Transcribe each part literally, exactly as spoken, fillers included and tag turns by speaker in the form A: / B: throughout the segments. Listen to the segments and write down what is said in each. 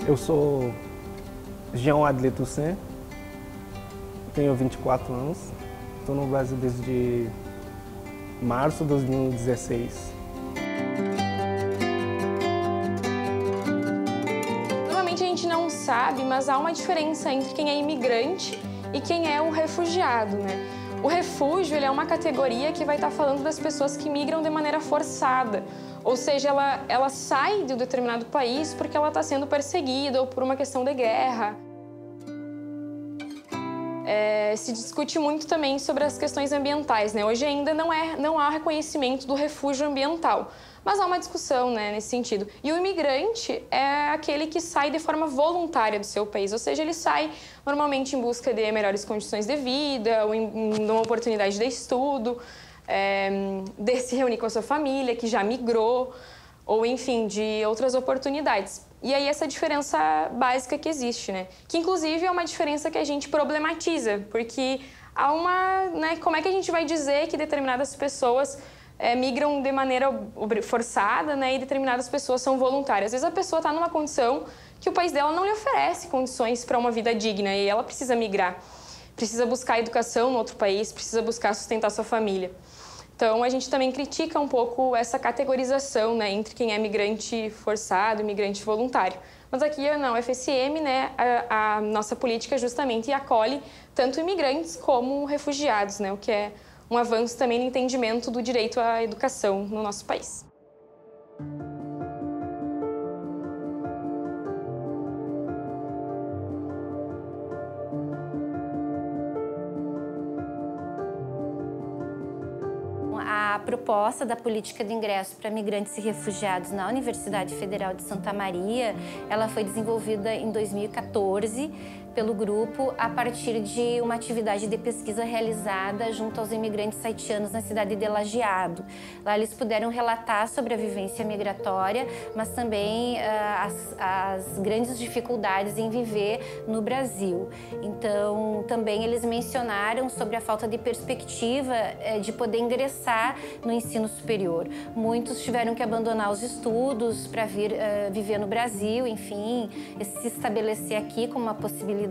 A: Eu sou Jean Adler Toussaint, tenho vinte e quatro anos, estou no Brasil desde março de dois mil e dezesseis.
B: Normalmente a gente não sabe, mas há uma diferença entre quem é imigrante e quem é um refugiado, né? O refúgio ele é uma categoria que vai estar falando das pessoas que migram de maneira forçada. Ou seja, ela, ela sai de um determinado país porque ela está sendo perseguida ou por uma questão de guerra. É, se discute muito também sobre as questões ambientais, né? Hoje ainda não, é, não há reconhecimento do refúgio ambiental, mas há uma discussão, né, nesse sentido. E o imigrante é aquele que sai de forma voluntária do seu país, ou seja, ele sai normalmente em busca de melhores condições de vida, ou em, em uma oportunidade de estudo, é, de se reunir com a sua família, que já migrou, ou enfim, de outras oportunidades. E aí essa diferença básica que existe, né? Que inclusive é uma diferença que a gente problematiza, porque há uma, né, como é que a gente vai dizer que determinadas pessoas é, migram de maneira forçada, né, e determinadas pessoas são voluntárias? Às vezes a pessoa está numa condição que o país dela não lhe oferece condições para uma vida digna e ela precisa migrar, precisa buscar educação no outro país, precisa buscar sustentar sua família. Então, a gente também critica um pouco essa categorização, né, entre quem é migrante forçado e migrante voluntário. Mas aqui, na U F S M, né, a, a nossa política justamente acolhe tanto imigrantes como refugiados, né, o que é um avanço também no entendimento do direito à educação no nosso país.
C: A proposta da política de ingresso para migrantes e refugiados na Universidade Federal de Santa Maria, ela foi desenvolvida em dois mil e quatorze pelo grupo a partir de uma atividade de pesquisa realizada junto aos imigrantes haitianos na cidade de Lajeado. Lá eles puderam relatar sobre a vivência migratória, mas também uh, as, as grandes dificuldades em viver no Brasil. Então, também eles mencionaram sobre a falta de perspectiva uh, de poder ingressar no ensino superior. Muitos tiveram que abandonar os estudos para vir uh, viver no Brasil, enfim, se estabelecer aqui como uma possibilidade.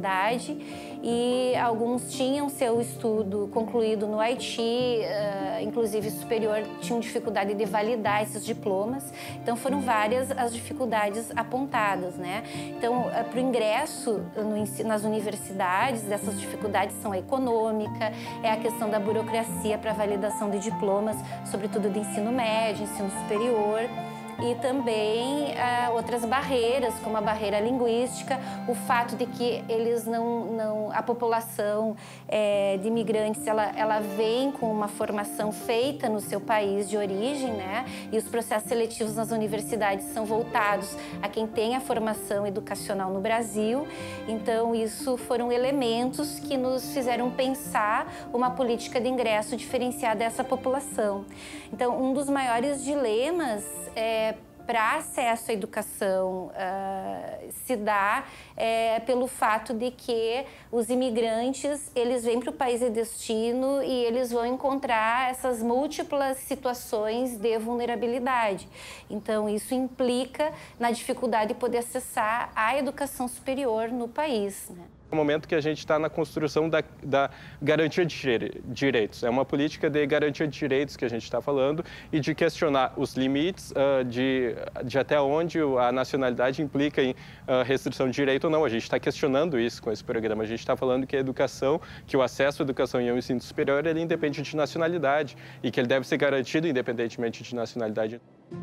C: E alguns tinham seu estudo concluído no Haiti, uh, inclusive superior, tinham dificuldade de validar esses diplomas. Então foram várias as dificuldades apontadas, né? Então, uh, para o ingresso no, nas universidades, essas dificuldades são a econômica, é a questão da burocracia para validação de diplomas, sobretudo de ensino médio, ensino superior. E também ah, outras barreiras, como a barreira linguística, o fato de que eles não, não a população é, de imigrantes, ela, ela vem com uma formação feita no seu país de origem, né? E os processos seletivos nas universidades são voltados a quem tem a formação educacional no Brasil. Então, isso foram elementos que nos fizeram pensar uma política de ingresso diferenciada a essa população. Então, um dos maiores dilemas é, para acesso à educação uh, se dá é, pelo fato de que os imigrantes, eles vêm para o país de destino e eles vão encontrar essas múltiplas situações de vulnerabilidade. Então, isso implica na dificuldade de poder acessar a educação superior no país, né?
D: No momento que a gente está na construção da, da garantia de direitos. É uma política de garantia de direitos que a gente está falando e de questionar os limites uh, de, de até onde a nacionalidade implica em uh, restrição de direito ou não. A gente está questionando isso com esse programa. A gente está falando que a educação, que o acesso à educação e ao ensino superior, ele independe de nacionalidade e que ele deve ser garantido independentemente de nacionalidade.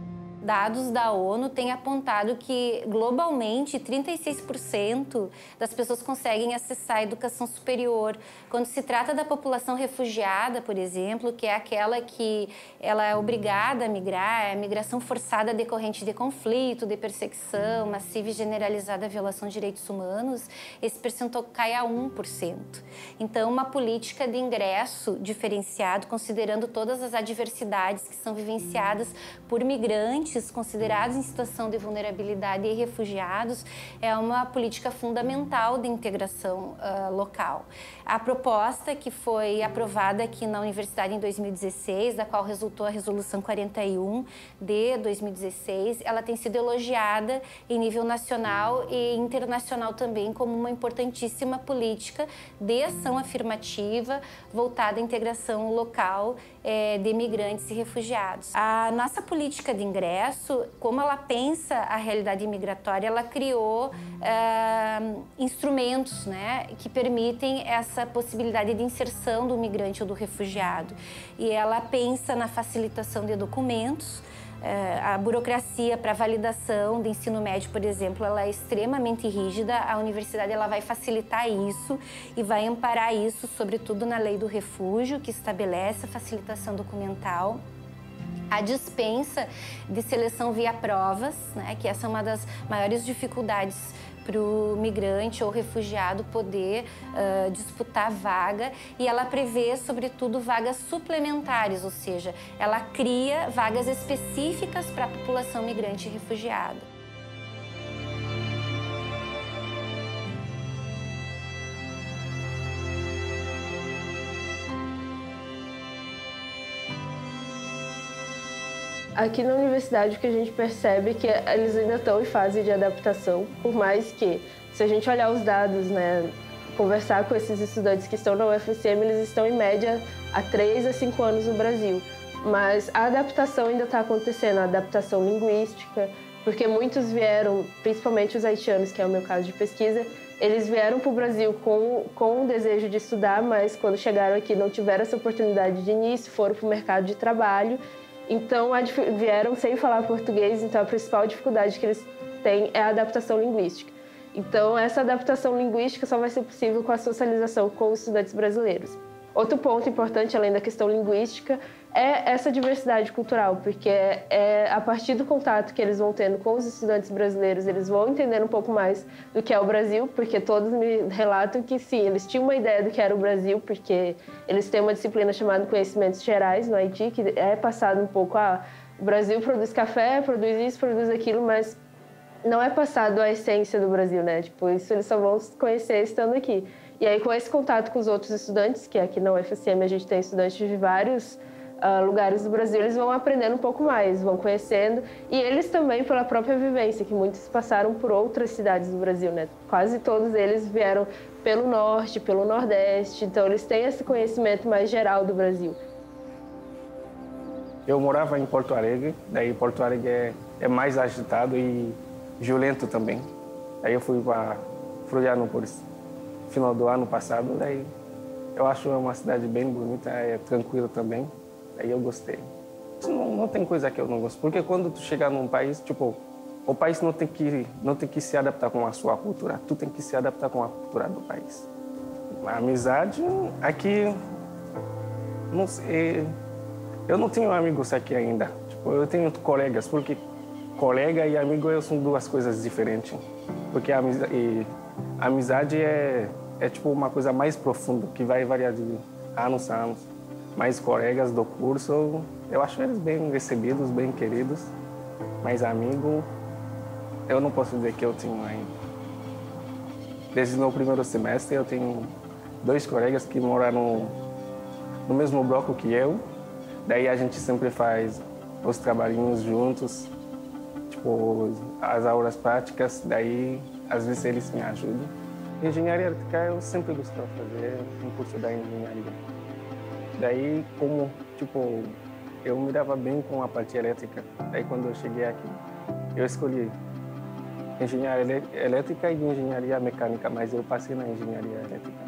C: Dados da ONU têm apontado que, globalmente, trinta e seis por cento das pessoas conseguem acessar a educação superior. Quando se trata da população refugiada, por exemplo, que é aquela que ela é obrigada a migrar, é a migração forçada decorrente de conflito, de perseguição, massiva e generalizada violação de direitos humanos, esse percentual cai a um por cento. Então, uma política de ingresso diferenciado, considerando todas as adversidades que são vivenciadas por migrantes migrantes considerados em situação de vulnerabilidade e refugiados é uma política fundamental de integração uh, local. A proposta que foi aprovada aqui na Universidade em dois mil e dezesseis, da qual resultou a Resolução quarenta e um de dois mil e dezesseis, ela tem sido elogiada em nível nacional e internacional também como uma importantíssima política de ação afirmativa voltada à integração local eh, de migrantes e refugiados. A nossa política de ingresso, como ela pensa a realidade migratória, ela criou eh, instrumentos, né, que permitem essa possibilidade de inserção do migrante ou do refugiado. E ela pensa na facilitação de documentos. A burocracia para validação de ensino médio, por exemplo, ela é extremamente rígida. A universidade ela vai facilitar isso e vai amparar isso, sobretudo na Lei do Refúgio, que estabelece a facilitação documental. A dispensa de seleção via provas, né, que essa é uma das maiores dificuldades para o migrante ou refugiado poder uh, disputar vaga, e ela prevê, sobretudo, vagas suplementares, ou seja, ela cria vagas específicas para a população migrante e refugiada.
E: Aqui na universidade, o que a gente percebe é que eles ainda estão em fase de adaptação, por mais que, se a gente olhar os dados, né, conversar com esses estudantes que estão na U F S M, eles estão em média há três a cinco anos no Brasil. Mas a adaptação ainda está acontecendo, a adaptação linguística, porque muitos vieram, principalmente os haitianos, que é o meu caso de pesquisa, eles vieram para o Brasil com, com o desejo de estudar, mas quando chegaram aqui não tiveram essa oportunidade de início, foram para o mercado de trabalho. Então, vieram sem falar português, então a principal dificuldade que eles têm é a adaptação linguística. Então, essa adaptação linguística só vai ser possível com a socialização com os estudantes brasileiros. Outro ponto importante, além da questão linguística, é essa diversidade cultural, porque é, é a partir do contato que eles vão tendo com os estudantes brasileiros, eles vão entendendo um pouco mais do que é o Brasil, porque todos me relatam que sim, eles tinham uma ideia do que era o Brasil, porque eles têm uma disciplina chamada Conhecimentos Gerais no Haiti, que é passado um pouco, ah, o Brasil produz café, produz isso, produz aquilo, mas não é passado a essência do Brasil, né? Tipo, isso eles só vão conhecer estando aqui. E aí, com esse contato com os outros estudantes, que aqui na U F S M a gente tem estudantes de vários uh, lugares do Brasil, eles vão aprendendo um pouco mais, vão conhecendo. E eles também pela própria vivência, que muitos passaram por outras cidades do Brasil, né? Quase todos eles vieram pelo norte, pelo nordeste, então eles têm esse conhecimento mais geral do Brasil.
A: Eu morava em Porto Alegre, daí Porto Alegre é, é mais agitado e violento também. Aí eu fui para Florianópolis final do ano passado, daí eu acho uma cidade bem bonita, é tranquila também, aí eu gostei. Não, não tem coisa que eu não gosto, porque quando tu chegar num país, tipo, o país não tem que não tem que se adaptar com a sua cultura, tu tem que se adaptar com a cultura do país. A amizade aqui, não sei, eu não tenho amigos aqui ainda, tipo, eu tenho colegas, porque colega e amigo são duas coisas diferentes, porque a amizade, a amizade é é tipo uma coisa mais profunda, que vai variar de anos a anos. Mas colegas do curso, eu acho eles bem recebidos, bem queridos. Mas amigo, eu não posso dizer que eu tenho ainda. Desde o meu primeiro semestre, eu tenho dois colegas que moram no mesmo bloco que eu. Daí a gente sempre faz os trabalhinhos juntos, tipo as aulas práticas, daí às vezes eles me ajudam. Engenharia elétrica eu sempre gostei de fazer um curso da engenharia. Daí, como, tipo, eu me dava bem com a parte elétrica. Daí, quando eu cheguei aqui, eu escolhi engenharia elétrica e engenharia mecânica, mas eu passei na engenharia elétrica.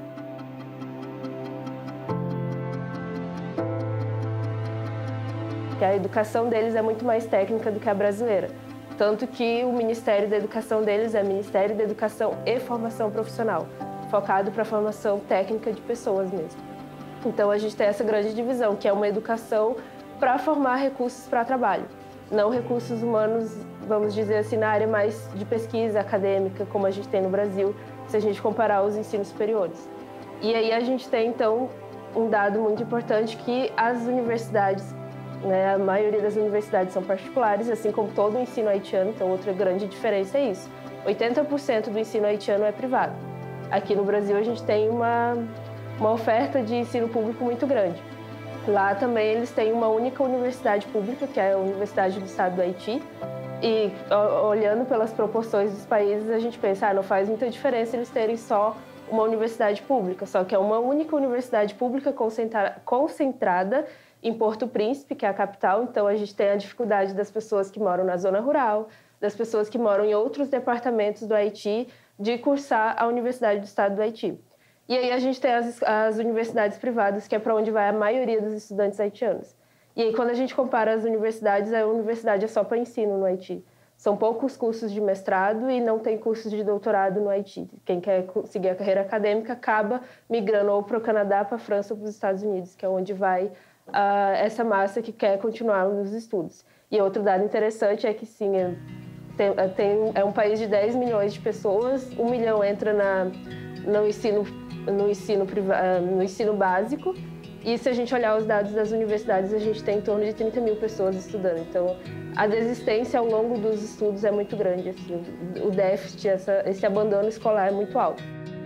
E: Que a educação deles é muito mais técnica do que a brasileira. Tanto que o Ministério da Educação deles é Ministério da Educação e Formação Profissional, focado para a formação técnica de pessoas mesmo. Então a gente tem essa grande divisão, que é uma educação para formar recursos para trabalho, não recursos humanos, vamos dizer assim, na área mais de pesquisa acadêmica, como a gente tem no Brasil, se a gente comparar os ensinos superiores. E aí a gente tem, então, um dado muito importante que as universidades né? A maioria das universidades são particulares, assim como todo o ensino haitiano, então outra grande diferença é isso. oitenta por cento do ensino haitiano é privado. Aqui no Brasil a gente tem uma, uma oferta de ensino público muito grande. Lá também eles têm uma única universidade pública, que é a Universidade do Estado do Haiti. E olhando pelas proporções dos países, a gente pensa, ah, não faz muita diferença eles terem só uma universidade pública, só que é uma única universidade pública concentra- concentrada em Porto Príncipe, que é a capital. Então a gente tem a dificuldade das pessoas que moram na zona rural, das pessoas que moram em outros departamentos do Haiti, de cursar a Universidade do Estado do Haiti. E aí a gente tem as, as universidades privadas, que é para onde vai a maioria dos estudantes haitianos. E aí quando a gente compara as universidades, a universidade é só para ensino no Haiti. São poucos cursos de mestrado e não tem cursos de doutorado no Haiti. Quem quer seguir a carreira acadêmica acaba migrando ou para o Canadá, para a França ou para os Estados Unidos, que é onde vai uh, essa massa que quer continuar nos estudos. E outro dado interessante é que, sim, é, tem, tem, é um país de dez milhões de pessoas, um milhão entra na, no, ensino, no, ensino priva, no ensino básico, e se a gente olhar os dados das universidades, a gente tem em torno de trinta mil pessoas estudando. Então, a desistência ao longo dos estudos é muito grande. Assim, o déficit, essa, esse abandono escolar é muito alto.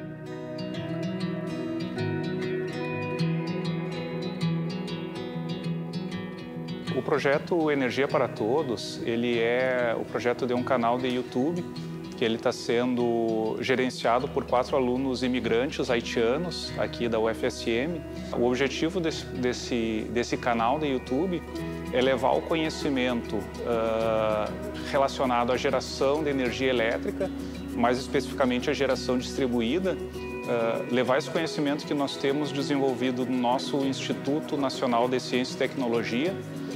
F: O projeto Energia para Todos, ele é o projeto de um canal de YouTube que ele está sendo gerenciado por quatro alunos imigrantes haitianos aqui da U F S M. O objetivo desse, desse, desse canal de YouTube é levar o conhecimento uh, relacionado à geração de energia elétrica, mais especificamente a geração distribuída, uh, levar esse conhecimento que nós temos desenvolvido no nosso Instituto Nacional de Ciência e Tecnologia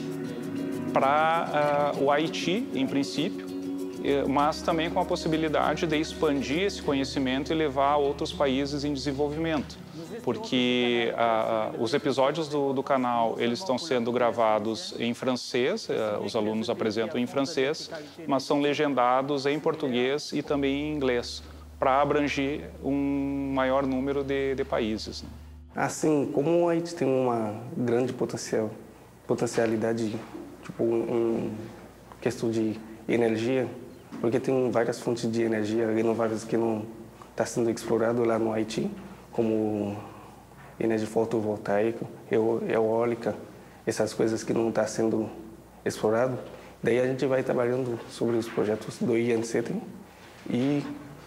F: para uh, o Haiti, em princípio, mas também com a possibilidade de expandir esse conhecimento e levar a outros países em desenvolvimento. Porque uh, os episódios do, do canal eles estão sendo gravados em francês, uh, os alunos apresentam em francês, mas são legendados em português e também em inglês, para abranger um maior número de, de países. Né?
A: Assim, como o Haiti tem uma grande potencial, potencialidade, tipo, um, questão de energia, porque tem várias fontes de energia renováveis que não estão sendo exploradas lá no Haiti, como energia fotovoltaica, eólica, essas coisas que não estão sendo exploradas. Daí a gente vai trabalhando sobre os projetos do I N C T e,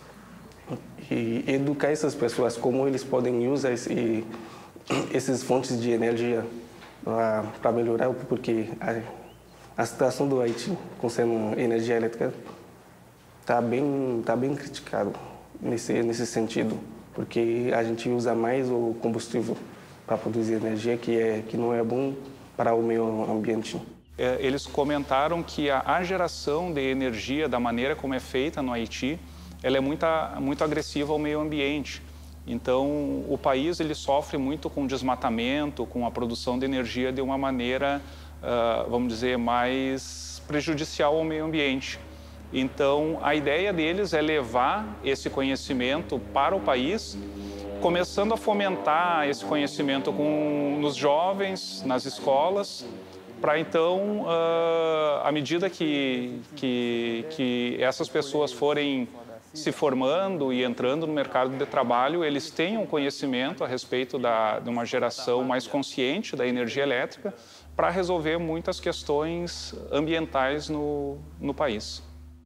A: e educar essas pessoas como eles podem usar esse, essas fontes de energia para melhorar, porque a, a situação do Haiti com sendo energia elétrica está bem, tá bem criticado nesse, nesse sentido, porque a gente usa mais o combustível para produzir energia, que, é, que não é bom para o meio ambiente.
F: Eles comentaram que a, a geração de energia, da maneira como é feita no Haiti, ela é muito, muito agressiva ao meio ambiente. Então, o país ele sofre muito com desmatamento, com a produção de energia de uma maneira, uh, vamos dizer, mais prejudicial ao meio ambiente. Então, a ideia deles é levar esse conhecimento para o país, começando a fomentar esse conhecimento com, nos jovens, nas escolas, para então, uh, à medida que, que, que essas pessoas forem se formando e entrando no mercado de trabalho, eles tenham conhecimento a respeito da, de uma geração mais consciente da energia elétrica para resolver muitas questões ambientais no, no país.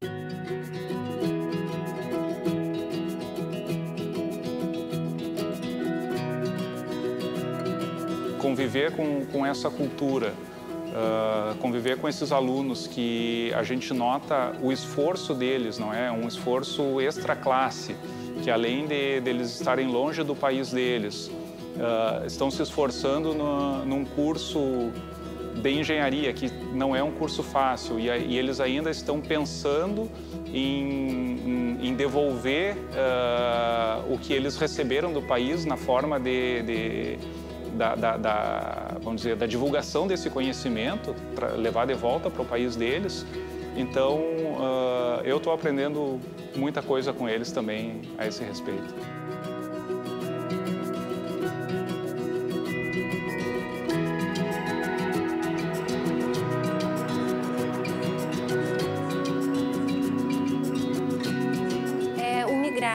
F: Conviver com, com essa cultura, uh, conviver com esses alunos que a gente nota o esforço deles, não é? Um esforço extra classe, que além de, de eles estarem longe do país deles, uh, estão se esforçando no, num curso de engenharia, que não é um curso fácil, e, e eles ainda estão pensando em, em, em devolver uh, o que eles receberam do país na forma de, de, da, da, da, vamos dizer, da divulgação desse conhecimento, para levar de volta para o país deles. Então, uh, eu estou aprendendo muita coisa com eles também a esse respeito.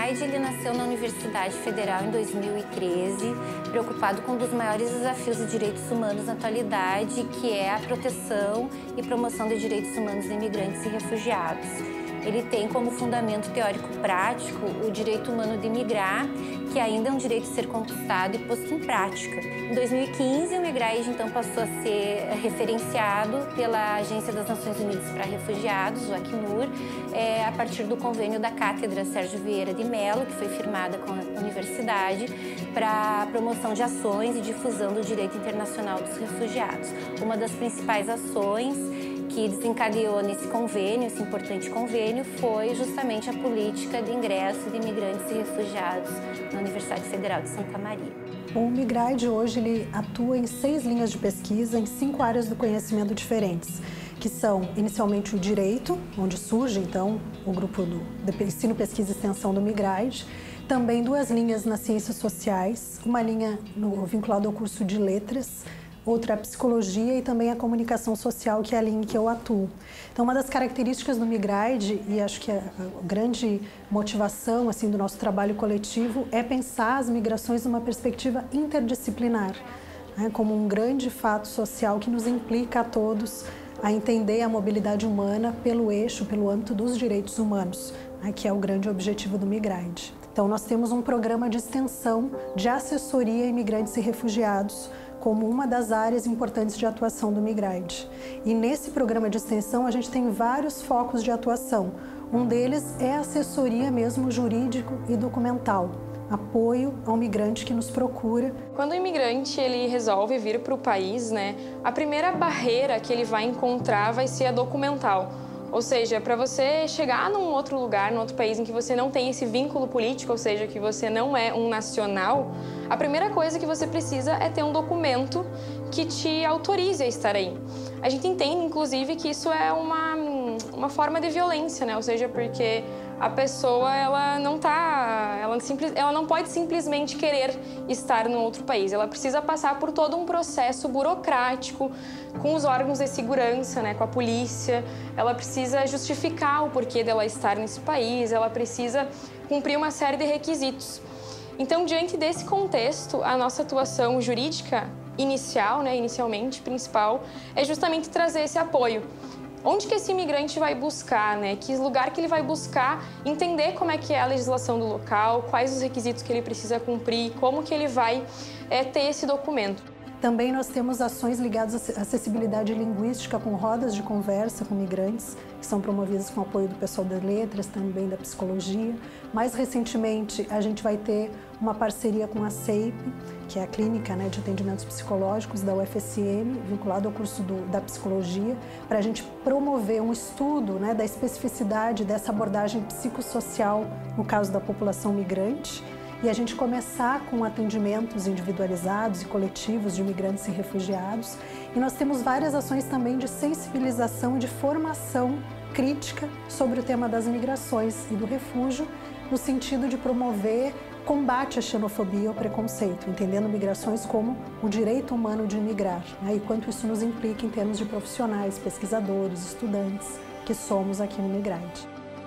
C: Migride ele nasceu na Universidade Federal em dois mil e treze, preocupado com um dos maiores desafios de direitos humanos na atualidade, que é a proteção e promoção de direitos humanos de imigrantes e refugiados. Ele tem como fundamento teórico-prático o direito humano de migrar, que ainda é um direito a ser conquistado e posto em prática. Em dois mil e quinze, o Migride então passou a ser referenciado pela Agência das Nações Unidas para Refugiados, o Acnur, é, a partir do convênio da Cátedra Sérgio Vieira de Mello, que foi firmada com a universidade, para a promoção de ações e difusão do direito internacional dos refugiados. Uma das principais ações que desencadeou nesse convênio, esse importante convênio, foi justamente a política de ingresso de imigrantes e refugiados na Universidade Federal de Santa Maria.
G: O Migride hoje ele atua em seis linhas de pesquisa em cinco áreas do conhecimento diferentes, que são inicialmente o direito, onde surge então o grupo do de ensino, pesquisa e extensão do Migride, também duas linhas nas ciências sociais, uma linha no, vinculada ao curso de letras, outra a psicologia e também a comunicação social, que é a linha em que eu atuo. Então, uma das características do Migride, e acho que a, a grande motivação assim, do nosso trabalho coletivo, é pensar as migrações numa perspectiva interdisciplinar, né, como um grande fato social que nos implica a todos a entender a mobilidade humana pelo eixo, pelo âmbito dos direitos humanos, né, que é o grande objetivo do Migride. Então, nós temos um programa de extensão de assessoria a imigrantes e refugiados, como uma das áreas importantes de atuação do Migride. E nesse programa de extensão a gente tem vários focos de atuação. Um deles é a assessoria mesmo jurídico e documental, apoio ao migrante que nos procura.
B: Quando o imigrante ele resolve vir para o país, né, a primeira barreira que ele vai encontrar vai ser a documental. Ou seja, para você chegar num outro lugar, num outro país em que você não tem esse vínculo político, ou seja, que você não é um nacional, a primeira coisa que você precisa é ter um documento que te autorize a estar aí. A gente entende, inclusive, que isso é uma, uma forma de violência, né? Ou seja, porque a pessoa ela não tá, ela, simples, ela não pode simplesmente querer estar no outro país. Ela precisa passar por todo um processo burocrático com os órgãos de segurança, né, com a polícia. Ela precisa justificar o porquê dela estar nesse país. Ela precisa cumprir uma série de requisitos. Então, diante desse contexto, a nossa atuação jurídica inicial, né, inicialmente principal, é justamente trazer esse apoio. Onde que esse imigrante vai buscar, né? Que lugar que ele vai buscar, entender como é que é a legislação do local, quais os requisitos que ele precisa cumprir, como que ele vai é, ter esse documento.
G: Também nós temos ações ligadas à acessibilidade linguística com rodas de conversa com migrantes, que são promovidas com apoio do pessoal das letras, também da psicologia. Mais recentemente, a gente vai ter uma parceria com a C E I P, que é a Clínica, né, de Atendimentos Psicológicos da U F S M, vinculado ao curso do, da Psicologia, para a gente promover um estudo, né, da especificidade dessa abordagem psicossocial no caso da população migrante, e a gente começar com atendimentos individualizados e coletivos de imigrantes e refugiados. E nós temos várias ações também de sensibilização e de formação crítica sobre o tema das migrações e do refúgio, no sentido de promover combate à xenofobia e ao preconceito, entendendo migrações como o direito humano de migrar, né, e quanto isso nos implica em termos de profissionais, pesquisadores, estudantes que somos aqui no Migride.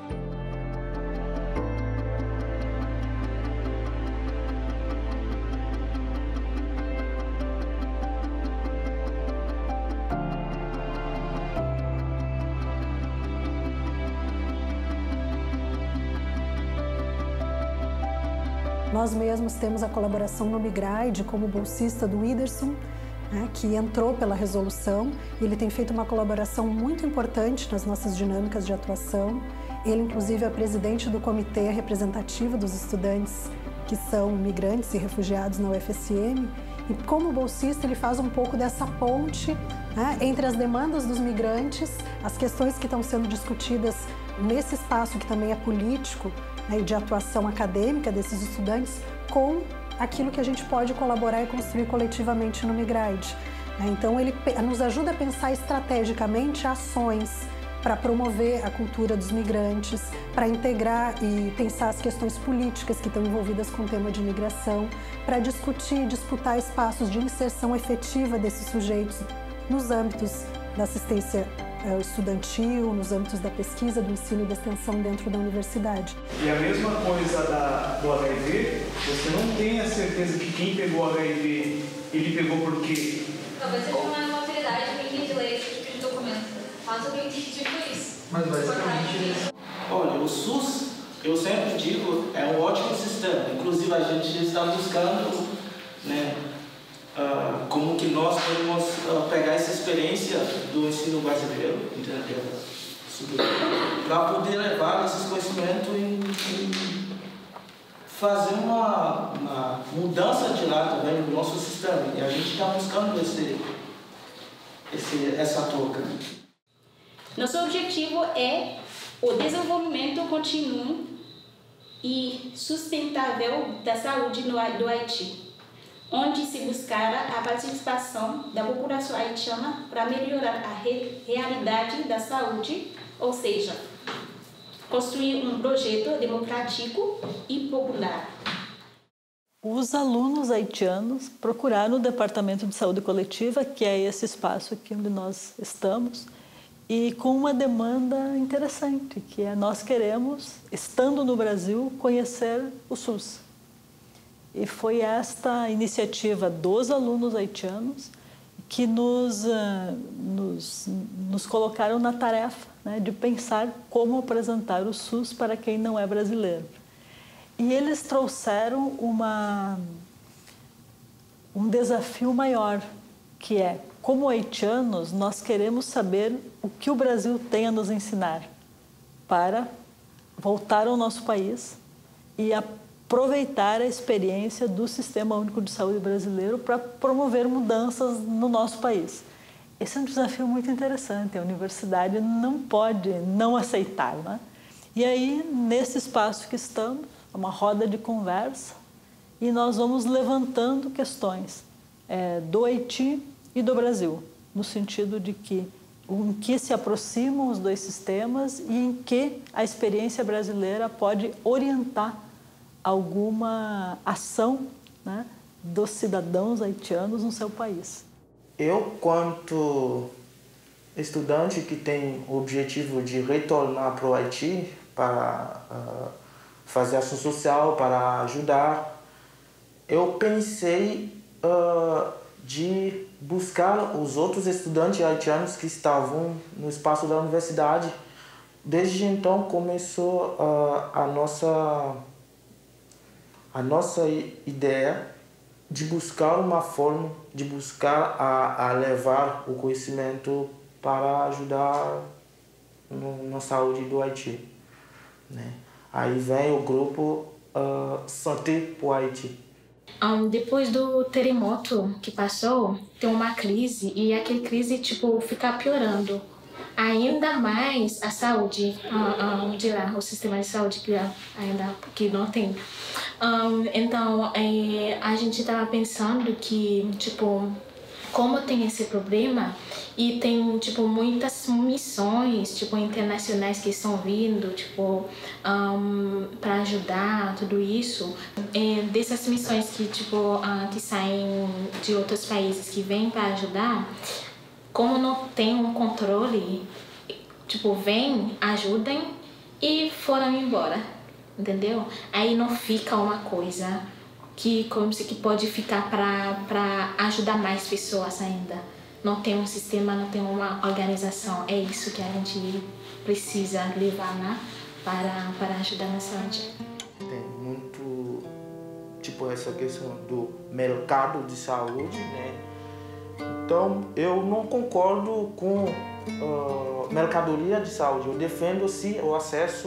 G: Nós mesmos temos a colaboração no Migride como bolsista do Whindersson, né, que entrou pela resolução. Ele tem feito uma colaboração muito importante nas nossas dinâmicas de atuação. Ele, inclusive, é presidente do comitê representativo dos estudantes que são migrantes e refugiados na U F S M. E como bolsista, ele faz um pouco dessa ponte, né, entre as demandas dos migrantes, as questões que estão sendo discutidas nesse espaço que também é político, né, e de atuação acadêmica desses estudantes, com aquilo que a gente pode colaborar e construir coletivamente no Migride. Então, ele nos ajuda a pensar estrategicamente ações para promover a cultura dos migrantes, para integrar e pensar as questões políticas que estão envolvidas com o tema de imigração, para discutir e disputar espaços de inserção efetiva desses sujeitos nos âmbitos da assistência estudantil, nos âmbitos da pesquisa, do ensino e da extensão dentro da universidade.
H: E a mesma coisa da, do H I V, você não tem a certeza que quem pegou H I V, ele pegou por quê?
I: Talvez seja uma autoridade que entende ler esse tipo de documento. Mas eu não entendi por isso.
J: Mas basicamente... Olha, o SUS, eu sempre digo, é um ótimo sistema. Inclusive, a gente está buscando, né, uh, como que nós podemos uh, pegar essa experiência do ensino brasileiro, entendeu? Para poder levar esses conhecimentos e, e fazer uma, uma mudança de lá também no nosso sistema. E a gente está buscando esse, esse, essa troca.
K: Nosso objetivo é o desenvolvimento contínuo e sustentável da saúde no do Haiti, onde se buscará a participação da população haitiana para melhorar a re realidade da saúde, ou seja, construir um projeto democrático e popular.
L: Os alunos haitianos procuraram o Departamento de Saúde Coletiva, que é esse espaço aqui onde nós estamos, e com uma demanda interessante, que é nós queremos, estando no Brasil, conhecer o SUS. E foi esta iniciativa dos alunos haitianos que nos, uh, nos, nos colocaram na tarefa, né, de pensar como apresentar o SUS para quem não é brasileiro. E eles trouxeram uma, um desafio maior, que é, como haitianos, nós queremos saber o que o Brasil tem a nos ensinar para voltar ao nosso país e aproveitar a experiência do Sistema Único de Saúde brasileiro para promover mudanças no nosso país. Esse é um desafio muito interessante, a universidade não pode não aceitar, né? E aí, nesse espaço que estamos, uma roda de conversa, e nós vamos levantando questões é, do Haiti e do Brasil, no sentido de que em que se aproximam os dois sistemas e em que a experiência brasileira pode orientar alguma ação, né, dos cidadãos haitianos no seu país.
J: Eu, quanto estudante que tem o objetivo de retornar para o Haiti para uh, fazer ação social, para ajudar, eu pensei uh, de buscar os outros estudantes haitianos que estavam no espaço da universidade. Desde então começou uh, a nossa a nossa ideia de buscar uma forma de buscar a, a levar o conhecimento para ajudar no, na saúde do Haiti, né? Aí vem o grupo uh, Santé pour Haiti.
K: Um, depois do terremoto que passou, tem uma crise e aquela crise tipo fica piorando ainda mais a saúde uh, uh, de lá, o sistema de saúde que ainda que não tem. Um, então é, a gente estava pensando que tipo como tem esse problema e tem tipo muitas missões tipo internacionais que estão vindo tipo um, para ajudar tudo isso, é, dessas missões que tipo uh, que saem de outros países que vêm para ajudar, como não tem um controle, tipo vêm, ajudem e foram embora, entendeu? Aí não fica uma coisa que como se que pode ficar para para ajudar mais pessoas ainda. Não tem um sistema, não tem uma organização. É isso que a gente precisa levar, né, para para ajudar na saúde.
J: Tem muito tipo essa questão do mercado de saúde, né? Então eu não concordo com uh, mercadoria de saúde. Eu defendo sim o acesso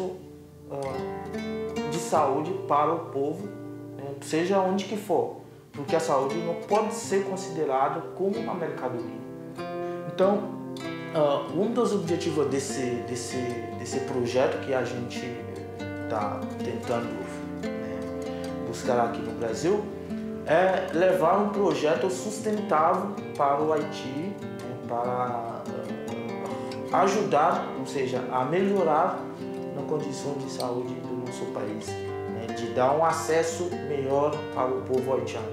J: uh, de saúde para o povo, seja onde que for, porque a saúde não pode ser considerada como uma mercadoria. Então, uh, um dos objetivos desse, desse, desse projeto que a gente está tentando, né, buscar aqui no Brasil é levar um projeto sustentável para o Haiti, né, para uh, ajudar, ou seja, a melhorar na condição de saúde do nosso país, de dar um acesso melhor ao povo haitiano.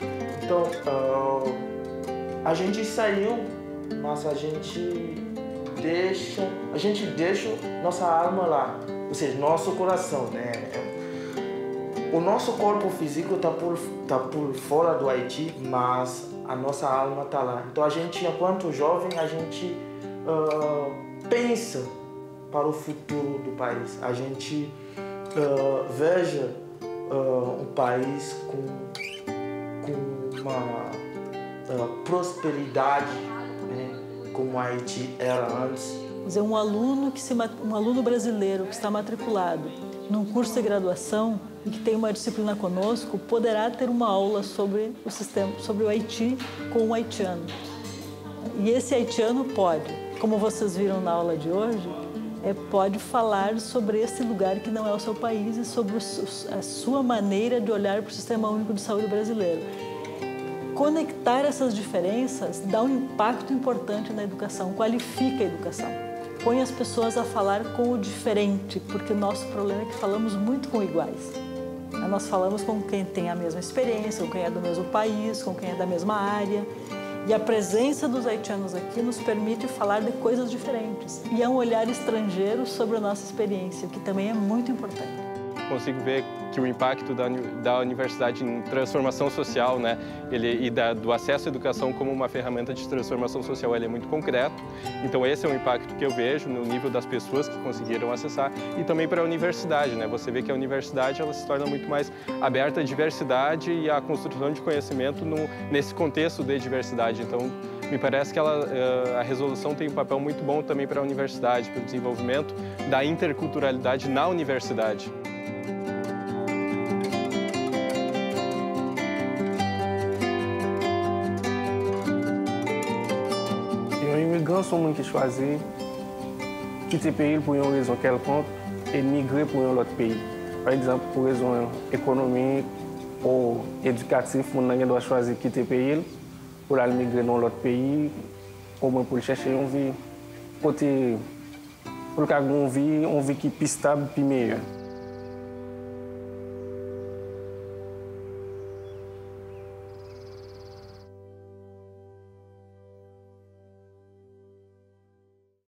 J: Então, uh, a gente saiu, mas a gente deixa, a gente deixa nossa alma lá, ou seja, nosso coração, né? O nosso corpo físico está por, tá por fora do Haiti, mas a nossa alma está lá. Então a gente, enquanto jovem, a gente uh, pensa para o futuro do país. A gente uh, veja uh, um país com, com uma uh, prosperidade, né, como o Haiti era antes.
L: Quer dizer, um aluno que se, um aluno brasileiro que está matriculado num curso de graduação e que tem uma disciplina conosco poderá ter uma aula sobre o sistema, sobre o Haiti com um haitiano. E esse haitiano pode, como vocês viram na aula de hoje, é, pode falar sobre esse lugar que não é o seu país e sobre a sua maneira de olhar para o Sistema Único de Saúde brasileiro. Conectar essas diferenças dá um impacto importante na educação, qualifica a educação. Põe as pessoas a falar com o diferente, porque o nosso problema é que falamos muito com iguais. Nós falamos com quem tem a mesma experiência, com quem é do mesmo país, com quem é da mesma área. E a presença dos haitianos aqui nos permite falar de coisas diferentes. E é um olhar estrangeiro sobre a nossa experiência, que também é muito importante.
D: Consigo ver que o impacto da, da universidade em transformação social, né, ele, e da, do acesso à educação como uma ferramenta de transformação social, ele é muito concreto. Então esse é o impacto que eu vejo no nível das pessoas que conseguiram acessar e também para a universidade, né? Você vê que a universidade ela se torna muito mais aberta à diversidade e à construção de conhecimento no, nesse contexto de diversidade. Então me parece que ela, a resolução tem um papel muito bom também para a universidade, para o desenvolvimento da interculturalidade na universidade.
A: São muito que choisir quitter pays pour une raison quelconque et migrer pour un autre pays. Par exemple, pour raison économique ou éducative, on doit choisir quitter pays pour aller migrer dans l'autre pays, au moins pour chercher une vie côté pour avoir une vie, une vie qui est plus stable, plus meilleure.